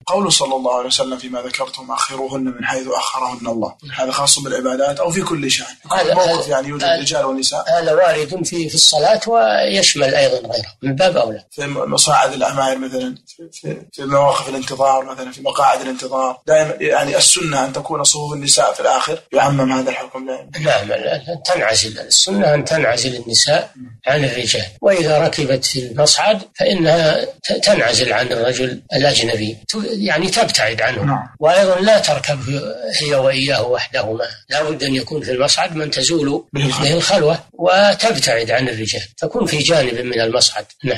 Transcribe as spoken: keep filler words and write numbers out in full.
قوله صلى الله عليه وسلم فيما ذكرتم أخروهن من حيث أخرهن الله، هذا خاص بالعبادات أو في كل شأن؟ كل موقف يعني يوجد رجال ونساء. هذا وارد في في الصلاة ويشمل أيضا غيره من باب أولى. في مصاعد الأعمال مثلا، في, في مواقف الانتظار مثلا، في مقاعد الانتظار دائما يعني السنة أن تكون صفوف النساء في الآخر، يعمم هذا الحكم دائما. نعم، تنعزل السنة أن تنعزل النساء عن الرجال، وإذا ركبت في المصعد فإنها تنعزل عن الرجل الأجنبي، يعني تبتعد عنه. نعم. وأيضا لا تركب هي وإياه وحدهما، لا بد أن يكون في المصعد من تزول به الخلوة وتبتعد عن الرجال، تكون في جانب من المصعد. نعم.